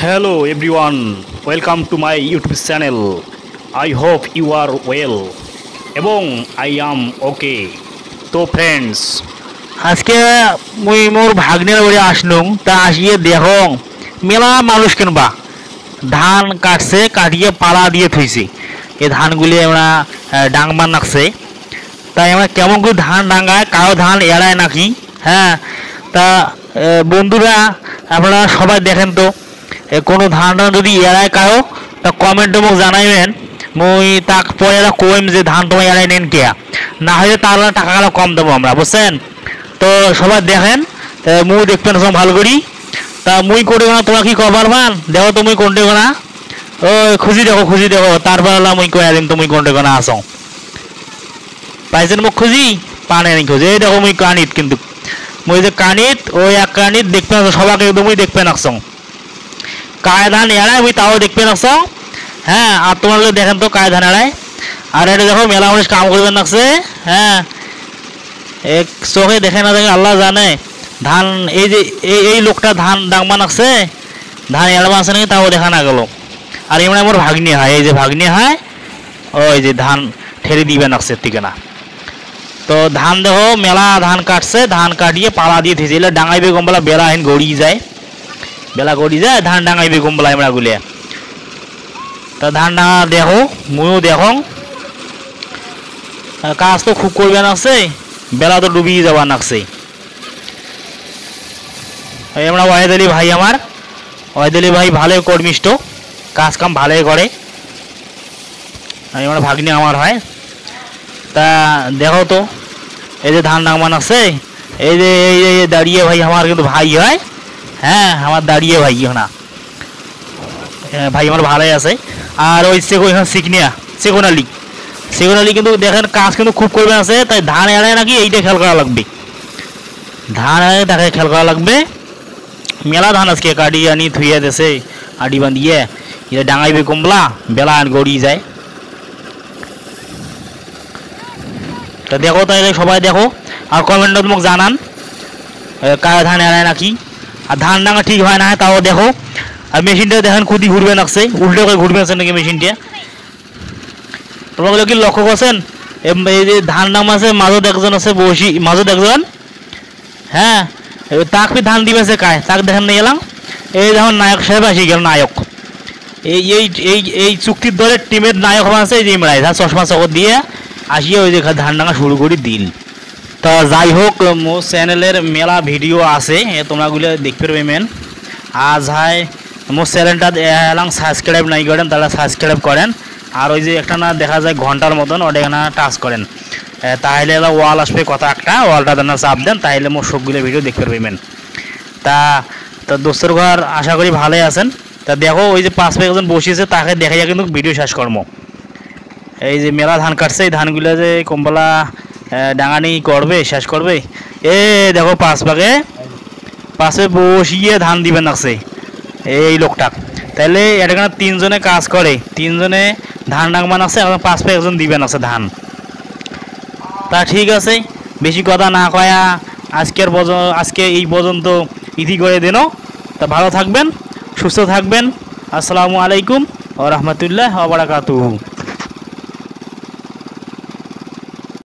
Hello everyone, welcome to my YouTube channel. I hope you are well এবং I am okay. তো friends আজকে মুই মোর ভাগ্নের বাড়ি আসলুম তা আসিয়ে দেখো মেলা মানুষ কিনবা ধান কাটছে কাটিয়ে পালা দিয়ে থইছে এই ধানগুলি আমরা ডাংবার নাকছে তাই আমরা কেমন করে ধান ডাঙ্গায় কারো ধান এড়ায় নাকি হ্যাঁ তা বন্ধুরা আপনারা সবাই দেখেন তো কোনো ধান যদি এড়ায় কারো তা কমেন্টে মোক জানাইবেন মুই তাক পরে কইম যে ধান তোমার এড়াই নেন কে না হলে তাহলে টাকাগুলো কম দেবো আমরা বুঝছেন তো সবাই দেখেন মুই দেখবেন সব ভালো করি তা মুই করে না তোমরা কি কবার মান দেখো তুমি কোনটে না ও খুশি দেখো তারপর মুই কয়ে দিন তুমি কোনটে না আসো পাইছেন মুখ খুঁজি পানে নি খুঁজি এই দেখো মুই কানিত কিন্তু মুই যে কানিত ওই এক কানিত দেখবেন সবাইকে একদমই দেখবেন আসো কায় ধান এড়ায় মুই তাও দেখবেন আসো হ্যাঁ আর তোমার দেখেন তো কায় ধান এড়ায় আর এটা দেখো মেলা মানুষ কাম করবেন লাগছে হ্যাঁ এক চোখে দেখে না দেখে আল্লাহ জানে ধান এই যে এই লোকটা ধান ডাংবা নাকছে ধান এড়াবা আছে নাকি তাও দেখা না গেল আর এমন আমার ভাগ্নি হয় এই যে ভাগ্নি হয় ওই যে ধান ঠেলে দিবে নাকছে ঠিক না তো ধান দেখো মেলা ধান কাটছে ধান কাটিয়ে পালা দিয়ে থেছে এলে ডাঙাইবে গম্বলা বেলা হেন গড়িয়ে যায় বেলা গড়ি যায় ধান ডাঙাইবে গম্বলা আমরা গুলিয়া তা ধান ডাঙা দেখো মুইও দেখো কাজ তো খুব করবে নাকছে বেলা তো ডুবিয়ে যাওয়া নাকছে আমরা ওয়াহিদ আলী ভাই আমার ওয়াহিদ আলী ভাই ভালোই কর্মিষ্ঠ কাজ কাম ভালোই করে আমার ভাগ্নি আমার হয় তা দেখো তো এই যে ধান ডাঙমান আছে এই যে দাঁড়িয়ে ভাই আমার কিন্তু ভাই হয় হ্যাঁ আমার দাঁড়িয়ে ভাই না ভাই আমার ভালোই আছে আর ওই সেগুনালি কিন্তু দেখেন কাজ কিন্তু খুব করবে আছে তাই ধান এড়ায় নাকি এইটা খেয়াল করা লাগবে ধান এড়ায় তাকে খেয়াল করা লাগবে মেলা ধান আজকে কাটিয়ে আনি থুইয়া দেশে আডি বাঁধিয়ে এটা ডাঙাইবে কমলা বেলা গড়িয়ে যায় তা দেখো তাই সবাই দেখো আর কমেন্টত মোক জানান কার ধান এড়ায় নাকি আর ধান ডাঙা ঠিক হয় না তাও দেখো আর মেশিনটা দেখেন খুদি ঘুরবে নাকছে উল্টো করে ঘুরবে আছে নাকি মেশিনটা তোমরা কি লক্ষ্য করছেন এই যে ধান নাম আছে মাজত একজন আছে বসি মাজত একজন হ্যাঁ তাক ফি ধান দিবেছে কায় তাক দেখেন না এলাম এই যখন নায়ক সাহেব আসি গেল নায়ক এই এই এই এই চুক্তির দলের টিমের নায়ক আছে এই যে ইমরাই চশমা চকর দিয়ে আসিয়ে ওই যে ধান ডাঙা শুরু করে দিল তা যাই হোক মোর চ্যানেলের মেলা ভিডিও আছে তোমরাগুলো দেখতে পারবেন আজ হয় মোর চ্যানেলটা এলাম সাবস্ক্রাইব নাই করেন তাহলে সাবস্ক্রাইব করেন আর ওই যে একটা না দেখা যায় ঘন্টার মতন ওটা এখানে টাচ করেন তাহলে ওয়াল আসবে কথা একটা ওয়ালটা দেন চাপ দেন তাহলে মোর সবগুলো ভিডিও দেখতে পারবেন তা দোস্তর ঘর আশা করি ভালোই আছেন তা দেখো ওই যে পাঁচ পাঁচ একজন বসিয়েছে তাকে দেখা যায় কিন্তু ভিডিও শেষ কর্ম এই যে মেলা ধান কাটছে এই ধানগুলো যে কম্বলা ডাঙানি করবে শেষ করবে এ দেখো পাঁচে বসিয়ে ধান দিবেন লাগছে এই লোকটা তাহলে এটা কেন তিনজনে কাজ করে তিনজনে ধান ডাঙমান আছে এখন পাঁচ একজন দিবেন আছে ধান তা ঠিক আছে বেশি কথা না কয়া আজকে এই পর্যন্ত ইতি করে দেন তা ভালো থাকবেন সুস্থ থাকবেন আসসালামু আলাইকুম ওয়া রাহমাতুল্লাহি ওয়া বারাকাতুহু।